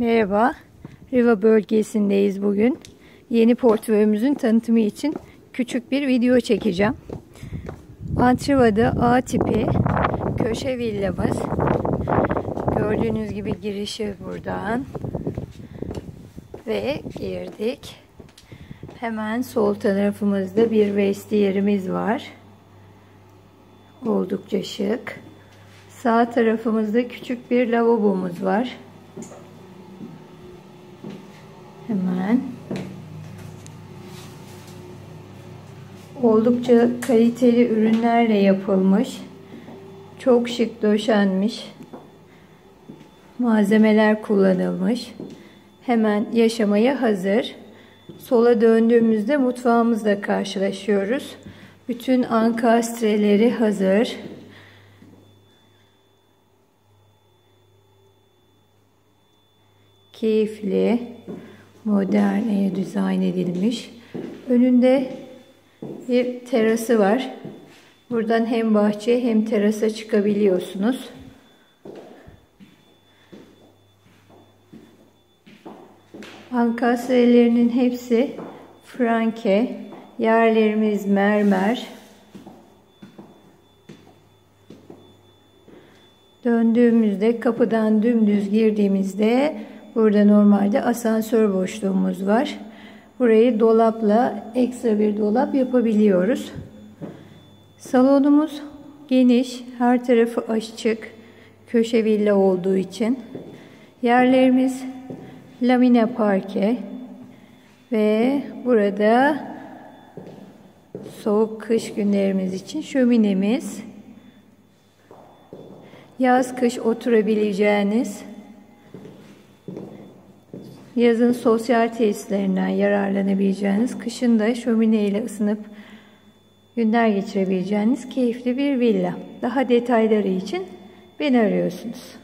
Merhaba, Riva bölgesindeyiz bugün. Yeni portföyümüzün tanıtımı için küçük bir video çekeceğim. Antriva'da A tipi köşe villamız. Gördüğünüz gibi girişi buradan. Ve girdik. Hemen sol tarafımızda bir vestiyerimiz var. Oldukça şık. Sağ tarafımızda küçük bir lavabomuz var. Hemen. Oldukça kaliteli ürünlerle yapılmış. Çok şık döşenmiş. Malzemeler kullanılmış. Hemen yaşamaya hazır. Sola döndüğümüzde mutfağımızla karşılaşıyoruz. Bütün ankastreleri hazır. Keyifli, modern dizayn edilmiş. Önünde bir terası var. Buradan hem bahçeye hem terasa çıkabiliyorsunuz. Ankastrelerinin hepsi franke. Yerlerimiz mermer. Döndüğümüzde kapıdan dümdüz girdiğimizde burada normalde asansör boşluğumuz var. Burayı dolapla ekstra bir dolap yapabiliyoruz. Salonumuz geniş, her tarafı açık, köşe villa olduğu için. Yerlerimiz lamine parke ve burada soğuk kış günlerimiz için şöminemiz. Yaz kış oturabileceğiniz, yazın sosyal tesislerinden yararlanabileceğiniz, kışın da şömine ile ısınıp günler geçirebileceğiniz keyifli bir villa. Daha detayları için beni arıyorsunuz.